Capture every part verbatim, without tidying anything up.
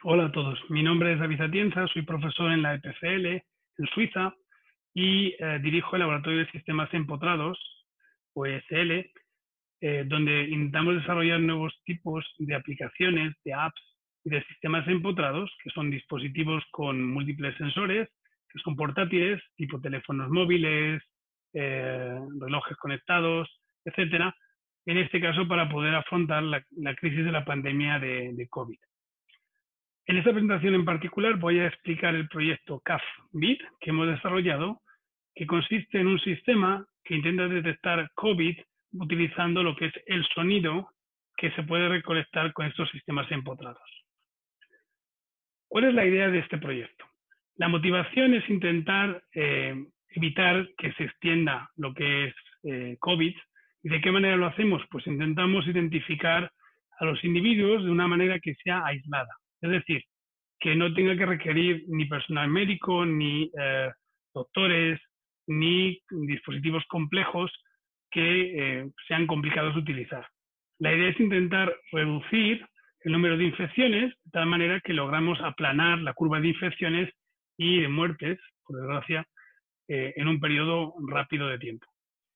Hola a todos, mi nombre es David Atienza, soy profesor en la E P F L en Suiza y eh, dirijo el Laboratorio de Sistemas Empotrados, o E S L, eh, donde intentamos desarrollar nuevos tipos de aplicaciones, de apps y de sistemas empotrados, que son dispositivos con múltiples sensores, que son portátiles, tipo teléfonos móviles, eh, relojes conectados, etcétera. En este caso, para poder afrontar la, la crisis de la pandemia de, de COVID. En esta presentación en particular voy a explicar el proyecto C A F-Bit que hemos desarrollado, que consiste en un sistema que intenta detectar COVID utilizando lo que es el sonido que se puede recolectar con estos sistemas empotrados. ¿Cuál es la idea de este proyecto? La motivación es intentar eh, evitar que se extienda lo que es eh, COVID. ¿Y de qué manera lo hacemos? Pues intentamos identificar a los individuos de una manera que sea aislada. Es decir, que no tenga que requerir ni personal médico, ni eh, doctores, ni dispositivos complejos que eh, sean complicados de utilizar. La idea es intentar reducir el número de infecciones de tal manera que logramos aplanar la curva de infecciones y de muertes, por desgracia, eh, en un periodo rápido de tiempo.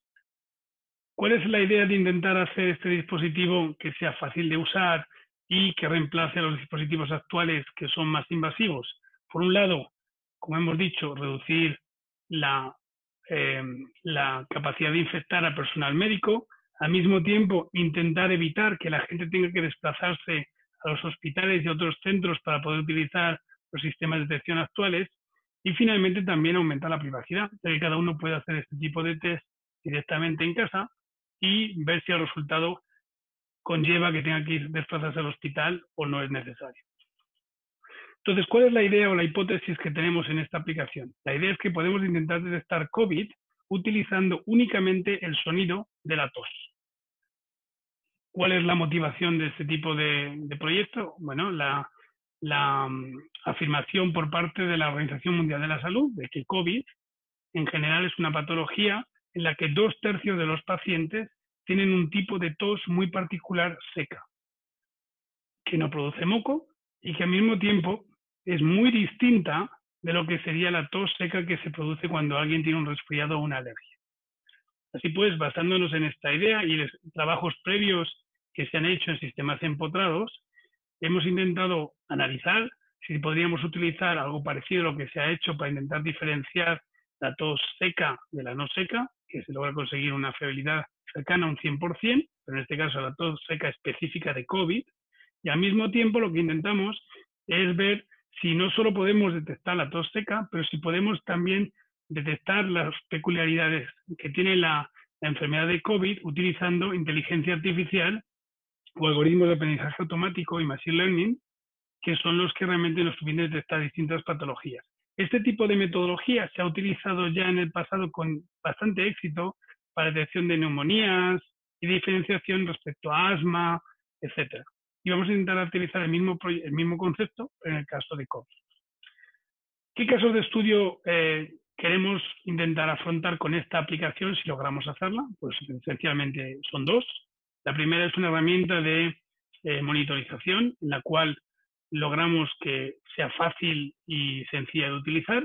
¿Cuál es la idea de intentar hacer este dispositivo que sea fácil de usar y que reemplace a los dispositivos actuales que son más invasivos? Por un lado, como hemos dicho, reducir la, eh, la capacidad de infectar al personal médico, al mismo tiempo intentar evitar que la gente tenga que desplazarse a los hospitales y otros centros para poder utilizar los sistemas de detección actuales, y finalmente también aumentar la privacidad, ya que cada uno puede hacer este tipo de test directamente en casa y ver si el resultado conlleva que tenga que ir desplazarse al hospital o no es necesario. Entonces, ¿cuál es la idea o la hipótesis que tenemos en esta aplicación? La idea es que podemos intentar detectar COVID utilizando únicamente el sonido de la tos. ¿Cuál es la motivación de este tipo de, de proyecto? Bueno, la, la um, afirmación por parte de la Organización Mundial de la Salud de que COVID en general es una patología en la que dos tercios de los pacientes tienen un tipo de tos muy particular seca, que no produce moco y que al mismo tiempo es muy distinta de lo que sería la tos seca que se produce cuando alguien tiene un resfriado o una alergia. Así pues, basándonos en esta idea y los trabajos previos que se han hecho en sistemas empotrados, hemos intentado analizar si podríamos utilizar algo parecido a lo que se ha hecho para intentar diferenciar la tos seca de la no seca, que se logra conseguir una fiabilidad cercana a un cien por cien, pero en este caso la tos seca específica de COVID, y al mismo tiempo lo que intentamos es ver si no solo podemos detectar la tos seca, pero si podemos también detectar las peculiaridades que tiene la, la enfermedad de COVID utilizando inteligencia artificial o algoritmos de aprendizaje automático y machine learning, que son los que realmente nos permiten detectar distintas patologías. Este tipo de metodología se ha utilizado ya en el pasado con bastante éxito para detección de neumonías y diferenciación respecto a asma, etcétera. Y vamos a intentar utilizar el mismo, el mismo concepto en el caso de COVID. ¿Qué casos de estudio eh, queremos intentar afrontar con esta aplicación si logramos hacerla? Pues esencialmente son dos. La primera es una herramienta de eh, monitorización en la cual logramos que sea fácil y sencilla de utilizar,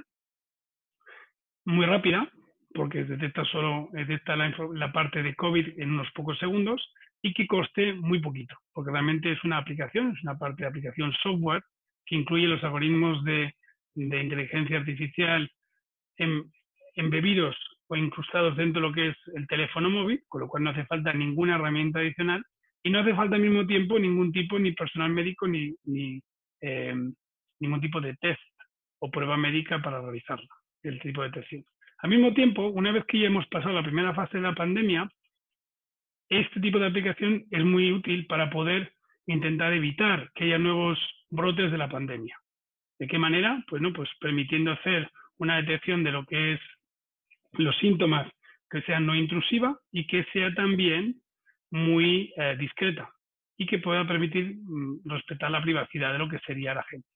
muy rápida, porque detecta solo detecta la, la parte de COVID en unos pocos segundos y que coste muy poquito, porque realmente es una aplicación, es una parte de aplicación software que incluye los algoritmos de, de inteligencia artificial en, embebidos o incrustados dentro de lo que es el teléfono móvil, con lo cual no hace falta ninguna herramienta adicional y no hace falta al mismo tiempo ningún tipo ni personal médico ni, ni eh, ningún tipo de test o prueba médica para realizarla, el tipo de detección. Al mismo tiempo, una vez que ya hemos pasado la primera fase de la pandemia, este tipo de aplicación es muy útil para poder intentar evitar que haya nuevos brotes de la pandemia. ¿De qué manera? Pues no, pues permitiendo hacer una detección de lo que es los síntomas que sean no intrusiva y que sea también muy eh, discreta y que pueda permitir mm, respetar la privacidad de lo que sería la gente.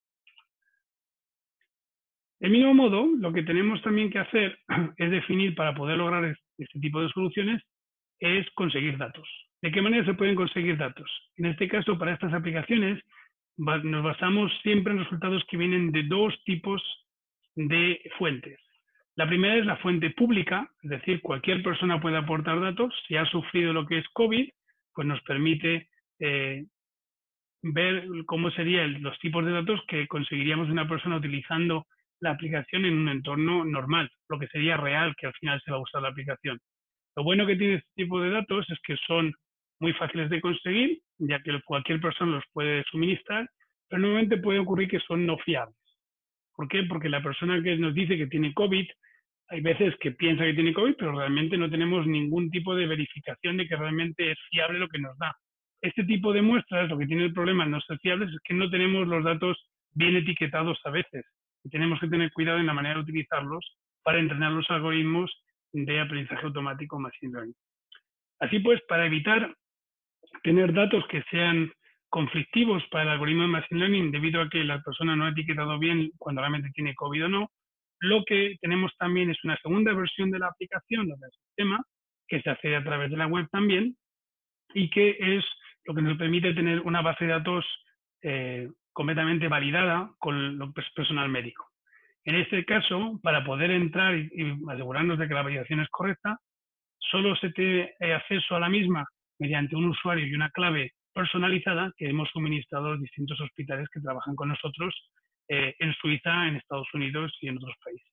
Del mismo modo, lo que tenemos también que hacer es definir para poder lograr este tipo de soluciones es conseguir datos. ¿De qué manera se pueden conseguir datos? En este caso, para estas aplicaciones, nos basamos siempre en resultados que vienen de dos tipos de fuentes. La primera es la fuente pública, es decir, cualquier persona puede aportar datos. Si ha sufrido lo que es COVID, pues nos permite eh, ver cómo serían los tipos de datos que conseguiríamos de una persona utilizando la aplicación en un entorno normal, lo que sería real, que al final se va a usar la aplicación. Lo bueno que tiene este tipo de datos es que son muy fáciles de conseguir, ya que cualquier persona los puede suministrar, pero normalmente puede ocurrir que son no fiables. ¿Por qué? Porque la persona que nos dice que tiene COVID, hay veces que piensa que tiene COVID, pero realmente no tenemos ningún tipo de verificación de que realmente es fiable lo que nos da. Este tipo de muestras, lo que tiene el problema de no ser fiables, es que no tenemos los datos bien etiquetados a veces. Y tenemos que tener cuidado en la manera de utilizarlos para entrenar los algoritmos de aprendizaje automático Machine Learning. Así pues, para evitar tener datos que sean conflictivos para el algoritmo de Machine Learning debido a que la persona no ha etiquetado bien cuando realmente tiene COVID o no, lo que tenemos también es una segunda versión de la aplicación o del sistema que se accede a través de la web también y que es lo que nos permite tener una base de datos eh, completamente validada con lo personal médico. En este caso, para poder entrar y, y asegurarnos de que la validación es correcta, solo se tiene acceso a la misma mediante un usuario y una clave personalizada que hemos suministrado a los distintos hospitales que trabajan con nosotros eh, en Suiza, en Estados Unidos y en otros países.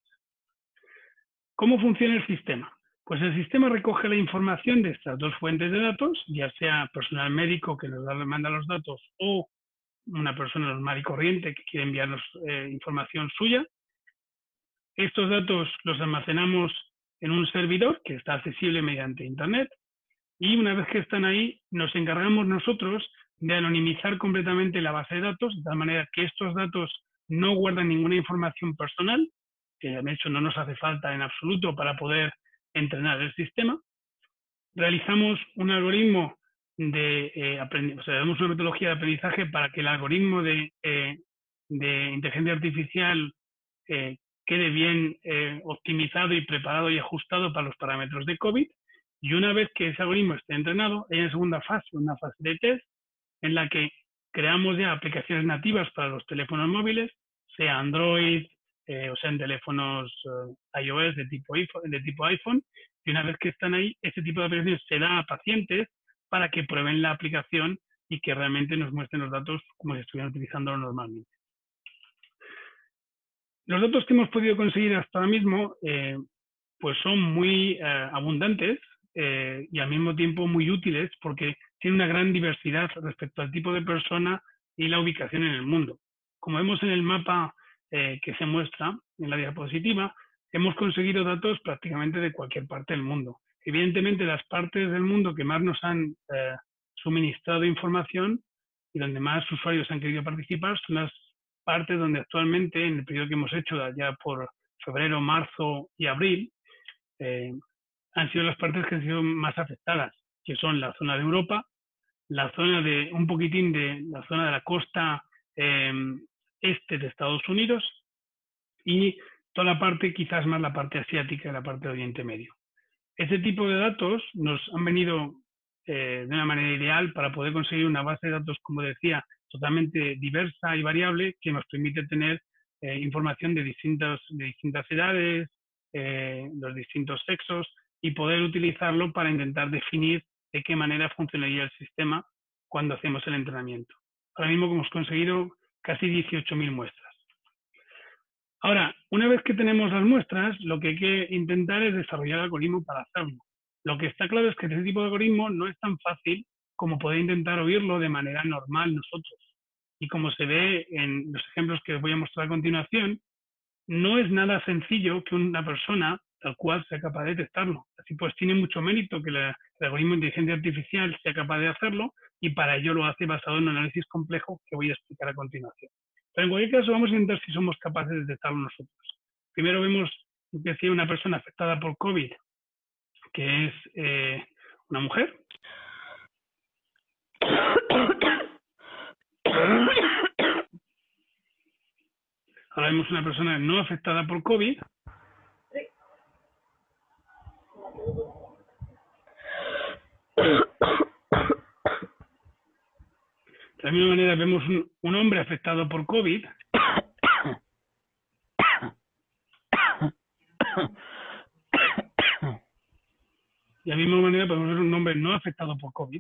¿Cómo funciona el sistema? Pues el sistema recoge la información de estas dos fuentes de datos, ya sea personal médico que nos da, manda los datos o una persona normal y corriente que quiere enviarnos eh, información suya. Estos datos los almacenamos en un servidor que está accesible mediante Internet y una vez que están ahí nos encargamos nosotros de anonimizar completamente la base de datos de tal manera que estos datos no guardan ninguna información personal, que de hecho no nos hace falta en absoluto para poder entrenar el sistema. Realizamos un algoritmo de eh, aprendizaje, o sea, damos una metodología de aprendizaje para que el algoritmo de, eh, de inteligencia artificial eh, quede bien eh, optimizado y preparado y ajustado para los parámetros de COVID. Y una vez que ese algoritmo esté entrenado, hay una segunda fase, una fase de test, en la que creamos ya aplicaciones nativas para los teléfonos móviles, sea Android, eh, o sea en teléfonos eh, iOS de tipo, de tipo iPhone, y una vez que están ahí, este tipo de aplicaciones se da a pacientes para que prueben la aplicación y que realmente nos muestren los datos como si estuvieran utilizándolo normalmente. Los datos que hemos podido conseguir hasta ahora mismo eh, pues son muy eh, abundantes eh, y al mismo tiempo muy útiles porque tienen una gran diversidad respecto al tipo de persona y la ubicación en el mundo. Como vemos en el mapa eh, que se muestra en la diapositiva, hemos conseguido datos prácticamente de cualquier parte del mundo. Evidentemente, las partes del mundo que más nos han eh, suministrado información y donde más usuarios han querido participar son las partes donde actualmente, en el periodo que hemos hecho ya por febrero, marzo y abril, eh, han sido las partes que han sido más afectadas, que son la zona de Europa, la zona de un poquitín de la zona de la costa eh, este de Estados Unidos y toda la parte, quizás más la parte asiática y la parte de Oriente Medio. Ese tipo de datos nos han venido eh, de una manera ideal para poder conseguir una base de datos, como decía, totalmente diversa y variable que nos permite tener eh, información de distintas, de distintas edades, eh, los distintos sexos y poder utilizarlo para intentar definir de qué manera funcionaría el sistema cuando hacemos el entrenamiento. Ahora mismo hemos conseguido casi dieciocho mil muestras. Ahora, una vez que tenemos las muestras, lo que hay que intentar es desarrollar el algoritmo para hacerlo. Lo que está claro es que este tipo de algoritmo no es tan fácil como poder intentar oírlo de manera normal nosotros. Y como se ve en los ejemplos que os voy a mostrar a continuación, no es nada sencillo que una persona tal cual sea capaz de detectarlo. Así pues, tiene mucho mérito que la, el algoritmo de inteligencia artificial sea capaz de hacerlo y para ello lo hace basado en un análisis complejo que voy a explicar a continuación. Pero en cualquier caso, vamos a intentar si somos capaces de detectarlo nosotros. Primero vemos que decía una persona afectada por COVID, que es eh, una mujer. Ahora vemos una persona no afectada por COVID. De la misma manera vemos un, un hombre afectado por COVID, y de la misma manera podemos ver un nombre no afectado por COVID.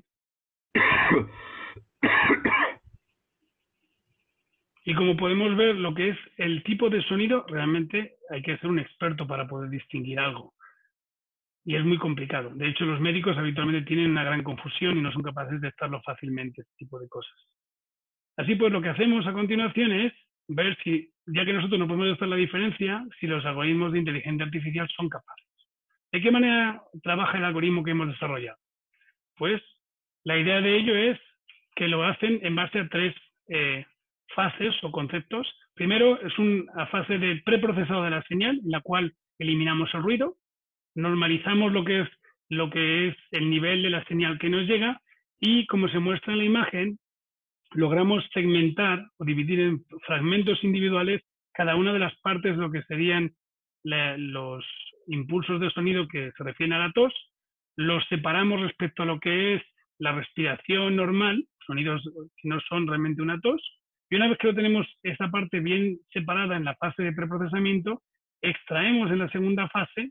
Y como podemos ver lo que es el tipo de sonido, realmente hay que ser un experto para poder distinguir algo. Y es muy complicado. De hecho, los médicos habitualmente tienen una gran confusión y no son capaces de detectarlo fácilmente, este tipo de cosas. Así pues, lo que hacemos a continuación es ver si, ya que nosotros no podemos detectar la diferencia, si los algoritmos de inteligencia artificial son capaces. ¿De qué manera trabaja el algoritmo que hemos desarrollado? Pues la idea de ello es que lo hacen en base a tres eh, fases o conceptos. Primero es una fase de preprocesado de la señal, en la cual eliminamos el ruido, normalizamos lo que es lo que es el nivel de la señal que nos llega y, como se muestra en la imagen, logramos segmentar o dividir en fragmentos individuales cada una de las partes de lo que serían la, los impulsos de sonido que se refieren a la tos, los separamos respecto a lo que es la respiración normal, sonidos que no son realmente una tos, y una vez que lo tenemos esa parte bien separada en la fase de preprocesamiento, extraemos en la segunda fase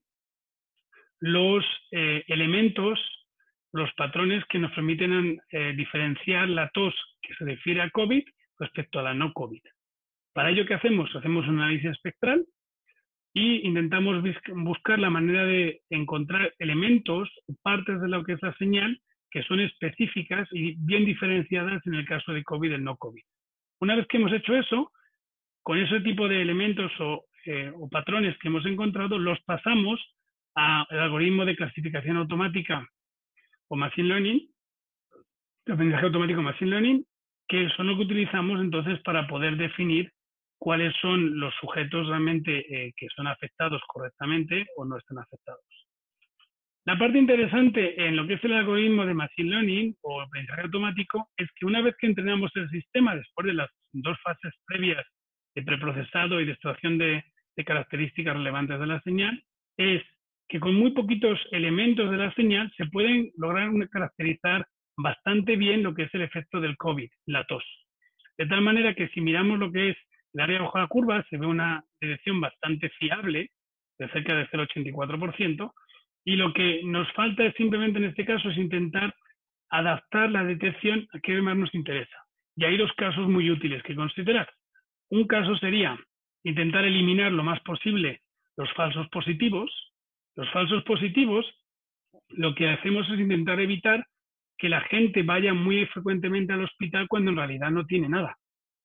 los eh, elementos, los patrones que nos permiten eh, diferenciar la tos que se refiere a COVID respecto a la no COVID. Para ello, ¿qué hacemos? Hacemos un análisis espectral y intentamos buscar la manera de encontrar elementos o partes de lo que es la señal que son específicas y bien diferenciadas en el caso de COVID y el no COVID. Una vez que hemos hecho eso, con ese tipo de elementos o, eh, o patrones que hemos encontrado, los pasamos al algoritmo de clasificación automática o Machine Learning, de aprendizaje automático Machine Learning, que son lo que utilizamos entonces para poder definir cuáles son los sujetos realmente eh, que son afectados correctamente o no están afectados. La parte interesante en lo que es el algoritmo de Machine Learning o aprendizaje automático es que una vez que entrenamos el sistema, después de las dos fases previas de preprocesado y de extracción de, de características relevantes de la señal, es que con muy poquitos elementos de la señal se pueden lograr caracterizar bastante bien lo que es el efecto del COVID, la tos. De tal manera que si miramos lo que es el área bajo la curva, se ve una detección bastante fiable, de cerca del cero coma ochenta y cuatro por ciento, y lo que nos falta es simplemente en este caso es intentar adaptar la detección a qué más nos interesa. Y hay dos casos muy útiles que considerar. Un caso sería intentar eliminar lo más posible los falsos positivos. Los falsos positivos, lo que hacemos es intentar evitar que la gente vaya muy frecuentemente al hospital cuando en realidad no tiene nada.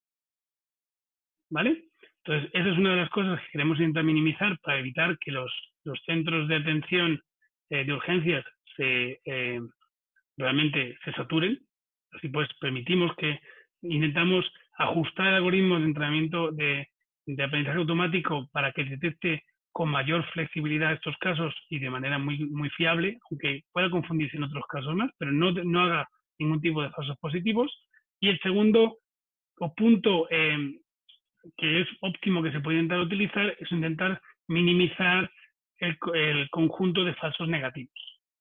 ¿Vale? Entonces, esa es una de las cosas que queremos intentar minimizar para evitar que los, los centros de atención eh, de urgencias se, eh, realmente se saturen. Así pues, permitimos que intentamos ajustar el algoritmo de entrenamiento de, de aprendizaje automático para que detecte con mayor flexibilidad estos casos y de manera muy, muy fiable, aunque pueda confundirse en otros casos más, pero no, no haga ningún tipo de falsos positivos. Y el segundo o punto eh, que es óptimo que se puede intentar utilizar es intentar minimizar el, el conjunto de falsos negativos.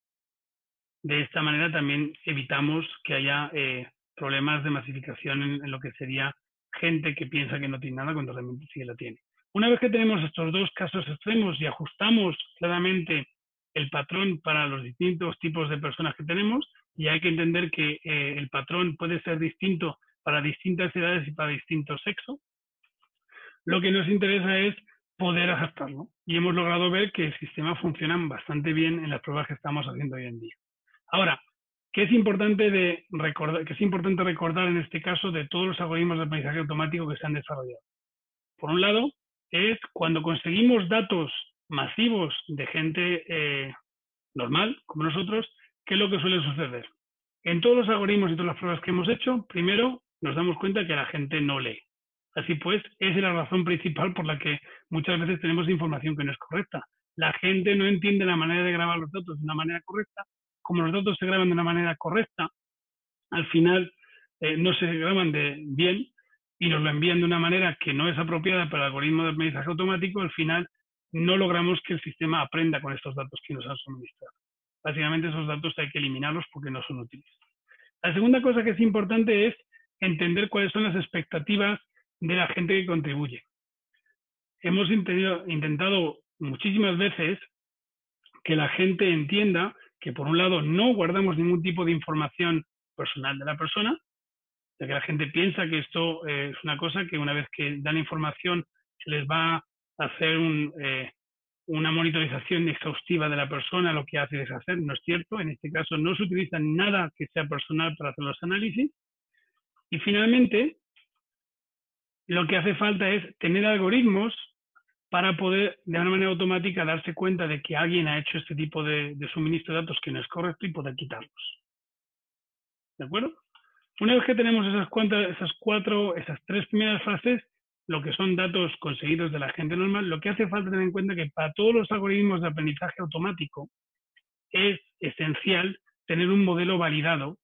De esta manera también evitamos que haya eh, problemas de masificación en, en lo que sería gente que piensa que no tiene nada cuando realmente sí la tiene. Una vez que tenemos estos dos casos extremos y ajustamos claramente el patrón para los distintos tipos de personas que tenemos, y hay que entender que eh, el patrón puede ser distinto para distintas edades y para distintos sexos, lo que nos interesa es poder adaptarlo. Y hemos logrado ver que el sistema funciona bastante bien en las pruebas que estamos haciendo hoy en día. Ahora, ¿qué es importante, de recordar, qué es importante recordar en este caso de todos los algoritmos de aprendizaje automático que se han desarrollado? Por un lado, es cuando conseguimos datos masivos de gente eh, normal, como nosotros, ¿qué es lo que suele suceder? En todos los algoritmos y todas las pruebas que hemos hecho, primero nos damos cuenta que la gente no lee. Así pues, esa es la razón principal por la que muchas veces tenemos información que no es correcta. La gente no entiende la manera de grabar los datos de una manera correcta. Como los datos se graban de una manera correcta, al final eh, no se graban de bien y nos lo envían de una manera que no es apropiada para el algoritmo de aprendizaje automático, al final no logramos que el sistema aprenda con estos datos que nos han suministrado. Básicamente esos datos hay que eliminarlos porque no son útiles. La segunda cosa que es importante es entender cuáles son las expectativas de la gente que contribuye. Hemos intentado muchísimas veces que la gente entienda que, por un lado, no guardamos ningún tipo de información personal de la persona, ya que la gente piensa que esto eh, es una cosa que una vez que dan información se les va a hacer un, eh, una monitorización exhaustiva de la persona, lo que hace y deshacer. No es cierto. En este caso no se utiliza nada que sea personal para hacer los análisis. Y finalmente, lo que hace falta es tener algoritmos para poder, de una manera automática, darse cuenta de que alguien ha hecho este tipo de, de suministro de datos que no es correcto y poder quitarlos. ¿De acuerdo? Una vez que tenemos esas, cuantas, esas cuatro, esas tres primeras fases, lo que son datos conseguidos de la gente normal, lo que hace falta tener en cuenta que para todos los algoritmos de aprendizaje automático es esencial tener un modelo validado,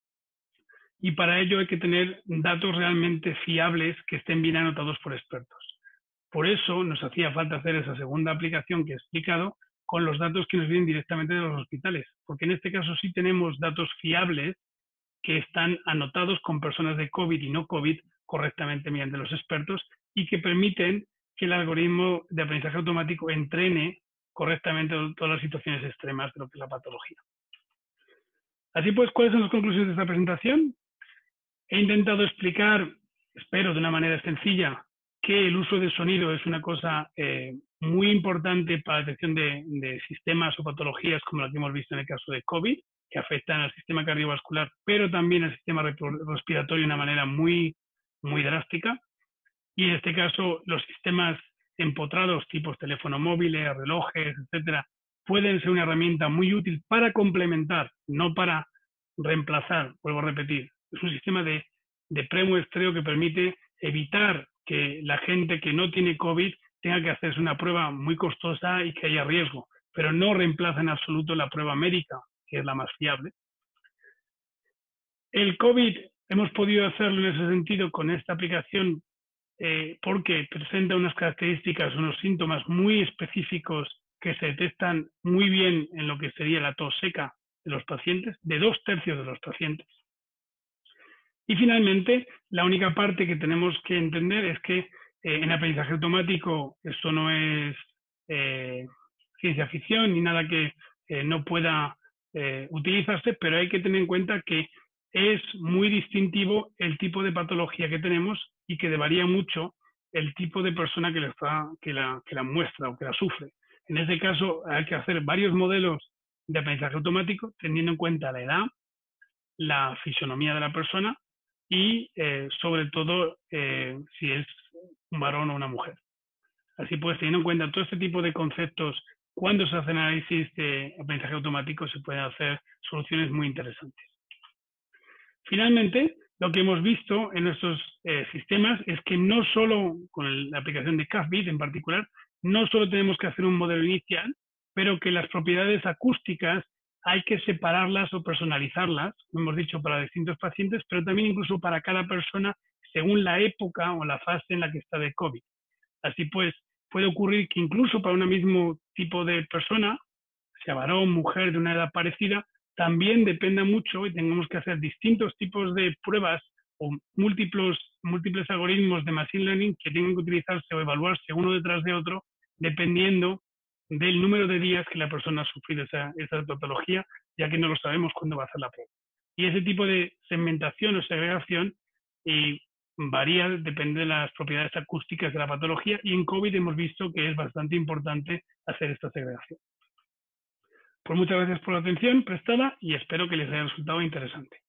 y para ello hay que tener datos realmente fiables que estén bien anotados por expertos. Por eso nos hacía falta hacer esa segunda aplicación que he explicado con los datos que nos vienen directamente de los hospitales, porque en este caso sí tenemos datos fiables que están anotados con personas de COVID y no COVID correctamente mediante los expertos y que permiten que el algoritmo de aprendizaje automático entrene correctamente todas las situaciones extremas de lo que es la patología. Así pues, ¿cuáles son las conclusiones de esta presentación? He intentado explicar, espero de una manera sencilla, que el uso de sonido es una cosa eh, muy importante para la detección de, de sistemas o patologías como la que hemos visto en el caso de COVID, que afectan al sistema cardiovascular, pero también al sistema respiratorio de una manera muy, muy drástica. Y en este caso, los sistemas empotrados, tipos teléfono móviles, relojes, etcétera, pueden ser una herramienta muy útil para complementar, no para reemplazar, vuelvo a repetir. Es un sistema de, de premuestreo que permite evitar que la gente que no tiene COVID tenga que hacerse una prueba muy costosa y que haya riesgo, pero no reemplaza en absoluto la prueba médica, que es la más fiable. El COVID hemos podido hacerlo en ese sentido con esta aplicación eh, porque presenta unas características, unos síntomas muy específicos que se detectan muy bien en lo que sería la tos seca de los pacientes, de dos tercios de los pacientes. Y finalmente, la única parte que tenemos que entender es que eh, en aprendizaje automático esto no es eh, ciencia ficción ni nada que eh, no pueda eh, utilizarse, pero hay que tener en cuenta que es muy distintivo el tipo de patología que tenemos y que varía mucho el tipo de persona que la, está, que, la, que la muestra o que la sufre. En este caso hay que hacer varios modelos de aprendizaje automático teniendo en cuenta la edad, la fisonomía de la persona y eh, sobre todo eh, si es un varón o una mujer. Así pues, teniendo en cuenta todo este tipo de conceptos, cuando se hace análisis de aprendizaje automático se pueden hacer soluciones muy interesantes. Finalmente, lo que hemos visto en nuestros eh, sistemas es que no solo, con la aplicación de CAFBIT en particular, no solo tenemos que hacer un modelo inicial, pero que las propiedades acústicas hay que separarlas o personalizarlas, como hemos dicho, para distintos pacientes, pero también incluso para cada persona según la época o la fase en la que está de COVID. Así pues, puede ocurrir que incluso para un mismo tipo de persona, sea varón, mujer, de una edad parecida, también dependa mucho y tengamos que hacer distintos tipos de pruebas o múltiples, múltiples algoritmos de machine learning que tengan que utilizarse o evaluarse uno detrás de otro, dependiendo del número de días que la persona ha sufrido esa, esa patología, ya que no lo sabemos cuándo va a hacer la prueba. Y ese tipo de segmentación o segregación eh, varía, depende de las propiedades acústicas de la patología, y en COVID hemos visto que es bastante importante hacer esta segregación. Pues muchas gracias por la atención prestada y espero que les haya resultado interesante.